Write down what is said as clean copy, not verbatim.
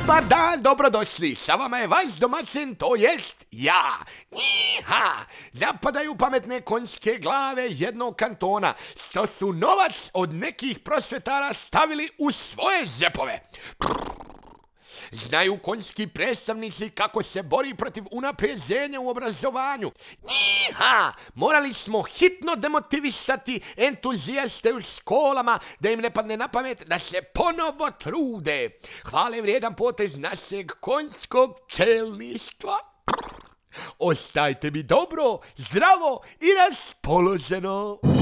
Dobar dan, dobrodošli, sa vama je vaš domaćin, to jest ja. Njiha! Napadaju pametne konjske glave jednog kantona, što su novac od nekih prosvetara stavili u svoje džepove. Znaju konjski predstavnici kako se bori protiv unapređenja u obrazovanju. Njiha! Morali smo hitno demotivisati entuzijaste u školama da im ne padne na pamet da se ponovo trude. Hvale vrijedan potez našeg konjskog čelništva. Ostajte mi dobro, zdravo i raspoloženo.